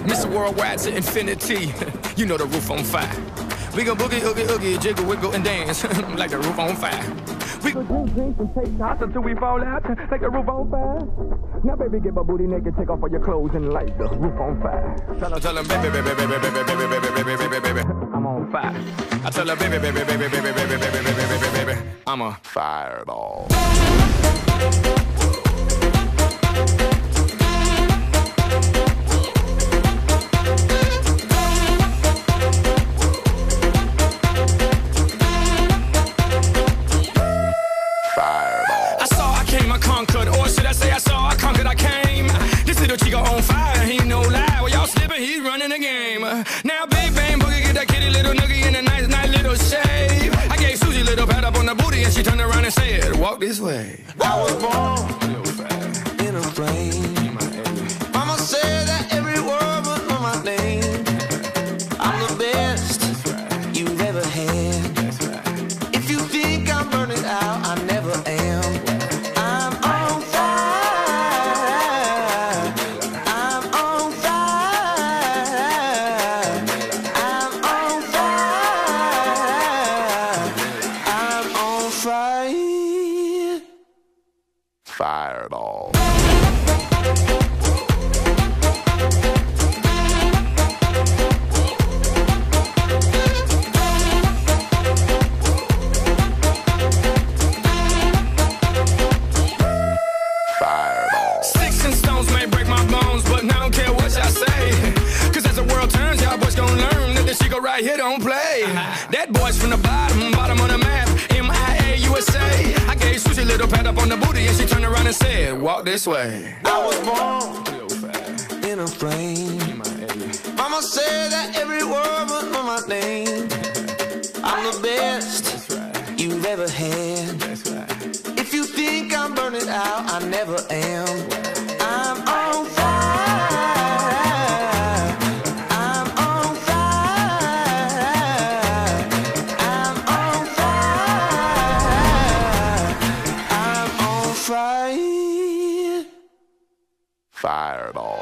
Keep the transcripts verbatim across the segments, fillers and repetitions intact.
Mister Worldwide to infinity. You know the roof on fire. We gon' boogie, oogie, oogie, jiggle, wiggle, and dance like the roof on fire. We gon' drink, drink, and take shots until we fall out like the roof on fire. Now, baby, get my booty naked, take off all your clothes and light the roof on fire. Tell her, tell her, baby, baby, baby, baby, baby, baby, baby, baby, baby, I'm on fire. I tell her, baby, baby, baby, baby, baby, baby, baby, baby, baby, I'm a fireball. Conquered, or should I say I saw, I conquered, I came. This little chico on fire, he no lie. Well, y'all slipping, he's running the game. Now, big bang boogie, get that kitty little noogie in a nice, nice little shave. I gave Susie a little pat up on the booty, and she turned around and said, walk this way. I was born in a flame. Mama said that every word would know my name. I'm the best you've ever had. If you think I'm burning out, I never am. Fireball. Sticks and stones may break my bones, but I don't care what y'all say. Cause as the world turns, y'all boys gon' learn that this chico right here don't play. That boy's from the bottom, bottom of the map, M I A U S A. I gave Susie a little pat up on the booty, and she turned around and said, walk this way. I was born in a flame. Mama said that every word would know my name. I'm the best you've ever had. If you think I'm burning out, I never am. I'm on fire. I'm on fire. I'm on fire. I'm on fire. Fireball.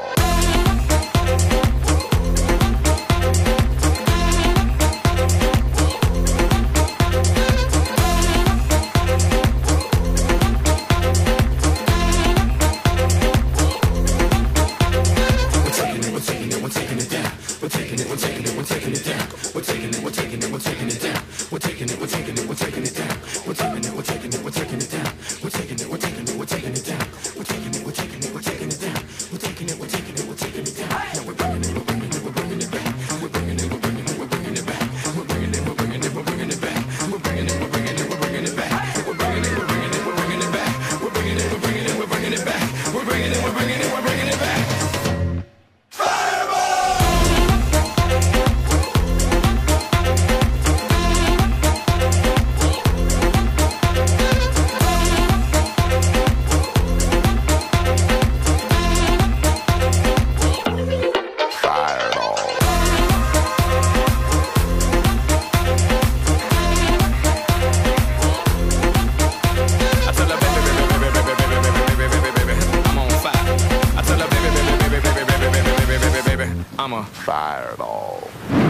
I'm a fireball.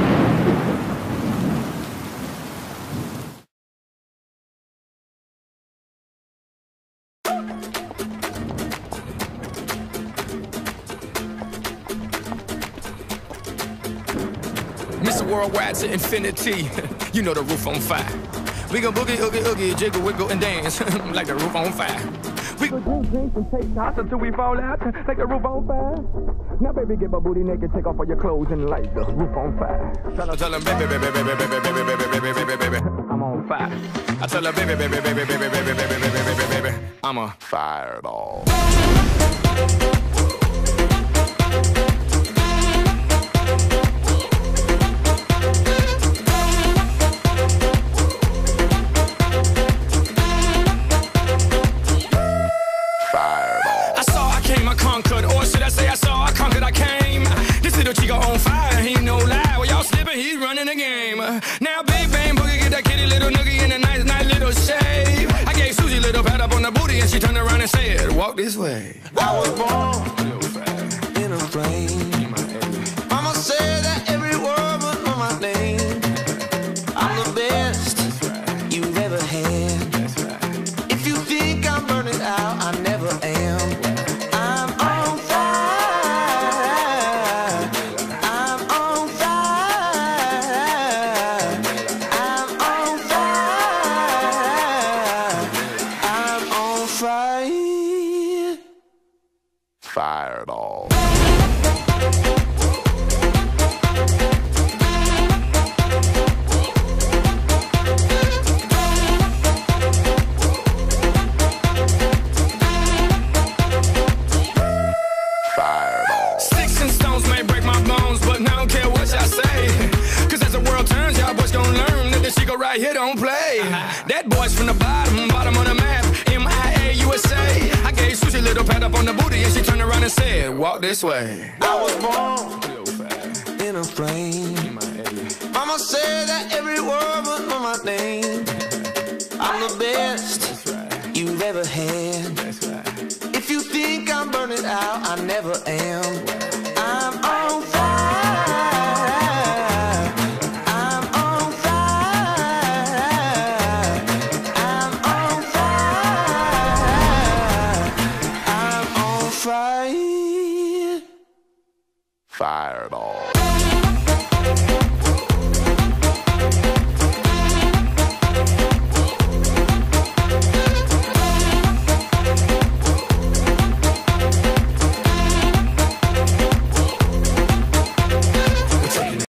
Mister Worldwide to infinity. You know the roof on fire. We gon' boogie, oogie, oogie, jiggle, wiggle, and dance like the roof on fire. We gon' drink, drink, and take shots until we fall out like the roof on fire. Now, baby, get my booty naked, take off all your clothes and light the roof on fire. Tell her, tell her, baby, baby, baby, baby, baby, baby, baby, baby, baby, I'm on fire. I tell her, baby, baby, baby, baby, baby, baby, baby, baby, baby, I'm a fireball. Conquered, or should I say I saw, I conquered, I came. This little chico on fire, he no lie. Well, y'all slipping, he's running the game. Now, big bang boogie, get that kitty little noogie in a nice, nice little shave. I gave Susie a little pat up on the booty, and she turned around and said, walk this way. I was born in a flame. and said, walk this way. I was born in a flame. Mama said that every word would know my name. I'm the best you've ever had. If you think I'm burning out, I never am. I'm on fire. I'm on fire. I'm on fire. I'm on fire. Fire it all.